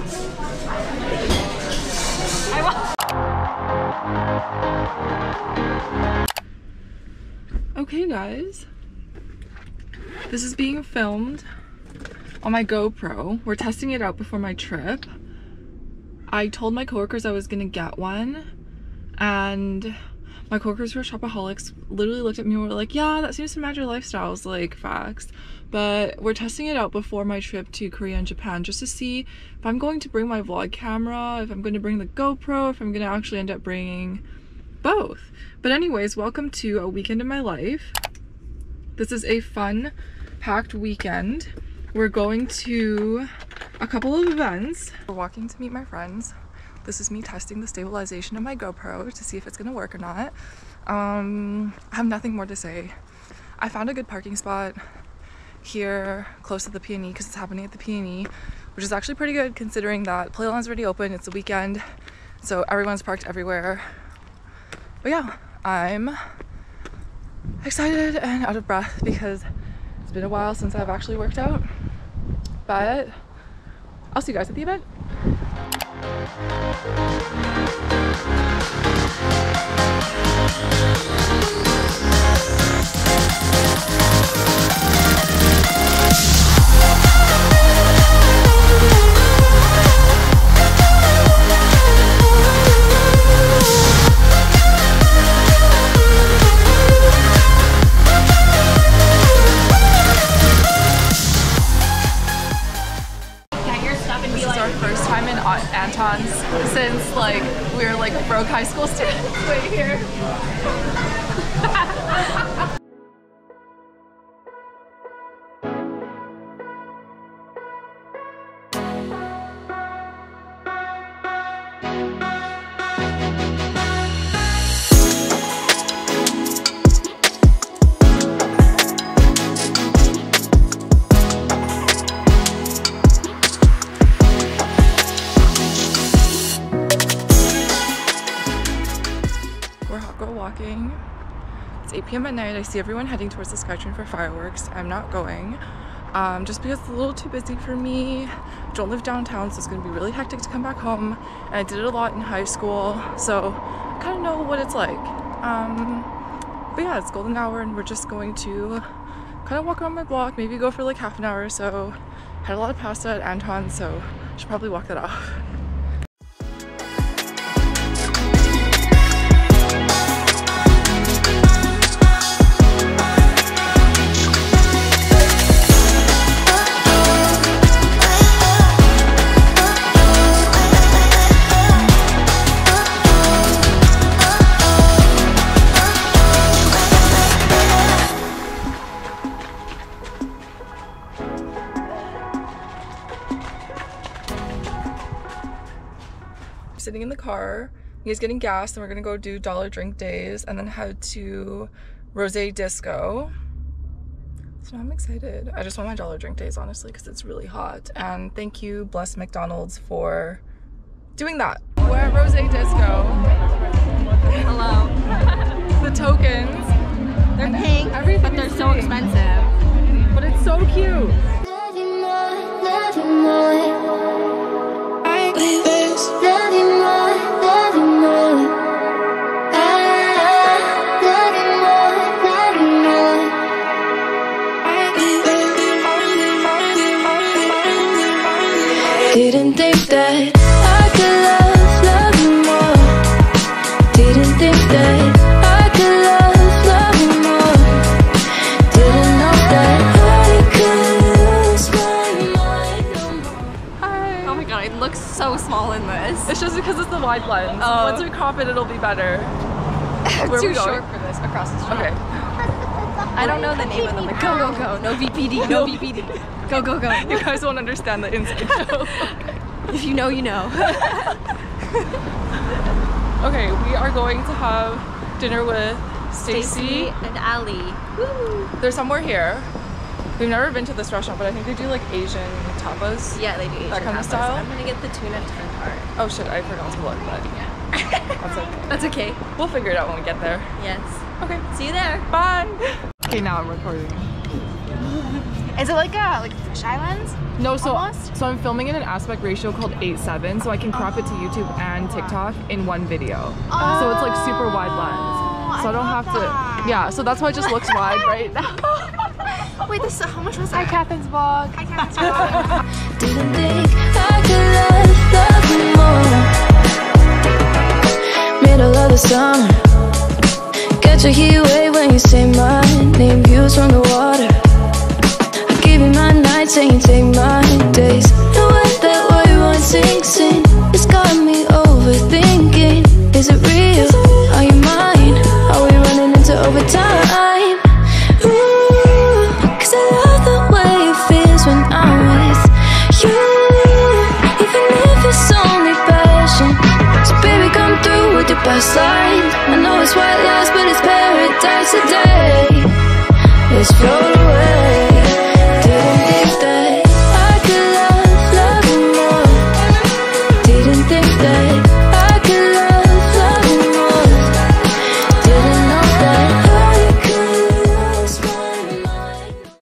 Okay guys, this is being filmed on my GoPro. We're testing it out before my trip. I told my coworkers I was gonna get one, and my coworkers who are shopaholics literally looked at me and were like, yeah, that seems to match your lifestyle. I was like, facts. But we're testing it out before my trip to Korea and Japan just to see if I'm going to bring my vlog camera, if I'm going to bring the GoPro, if I'm going to actually end up bringing both. But anyways, welcome to a weekend in my life. This is a fun, packed weekend. We're going to a couple of events. We're walking to meet my friends. This is me testing the stabilization of my GoPro to see if it's gonna work or not. I have nothing more to say. I found a good parking spot here close to the P&E because it's happening at the P&E, which is actually pretty good considering that Playland's already open. It's the weekend, so everyone's parked everywhere. But yeah, I'm excited and out of breath because it's been a while since I've actually worked out. But I'll see you guys at the event. Anton's since like we were like broke high school students. Wait here. Walking. It's 8 p.m. at night. I see everyone heading towards the Skytrain for fireworks. I'm not going just because it's a little too busy for me. I don't live downtown, so it's going to be really hectic to come back home, and I did it a lot in high school, so I kind of know what it's like. But yeah, it's golden hour and we're just going to kind of walk around my block, maybe go for like half an hour or so. Had a lot of pasta at Anton, so I should probably walk that off. Sitting in the car, you guys getting gas, and we're gonna go do dollar drink days and then head to Rosé Disco. So I'm excited. I just want my dollar drink days, honestly, because it's really hot. And thank you, bless McDonald's, for doing that. We're at Rosé Disco. Hello. The tokens. They're pink, but they're so expensive. But it's so cute. Didn't think that I could love you more. Didn't think that I could love you more. Didn't know that I could lose my mind no more. Hi. Oh my god, it looks so small in this. It's just because it's the wide lens. Oh. Once we crop it, it'll be better. Where too short for this. Across the street. Okay. I don't know the name of them. Like, go, go, go. No VPD. No VPD. Go, go, go. You guys won't understand the inside joke. If you know, you know. Okay, we are going to have dinner with Stacey and Allie. Woo. They're somewhere here. We've never been to this restaurant, but I think they do like Asian tapas. Yeah, they do Asian that kind tapas. of style. I'm gonna get the tuna tart. Oh shit, I forgot to look, but that's okay. That's okay. We'll figure it out when we get there. Yes. Okay. See you there. Bye. Okay, now I'm recording. Is it like a fish islands? No, so Almost? I'm filming in an aspect ratio called 8:7, so I can crop it to YouTube and TikTok in one video. So it's like super wide lens. So I don't have to. Yeah, so that's why it just looks wide right now. Wait, this how much was Hi, that? Catherine's vlog. Hi, Catherine's vlog. Didn't think I could love more. Middle of the summer, get your heat wave when you say my name. Views from the water, I give you my nights and you take my days. The way that what you want sinks in, it's got me overthinking. Is it real? Are you mine? Are we running into overtime? Ooh, 'cause I love the way it feels when I'm with you, even if it's only passion. So baby, come through with your best lines. I know it's white lies, but it's paradise today. Let's float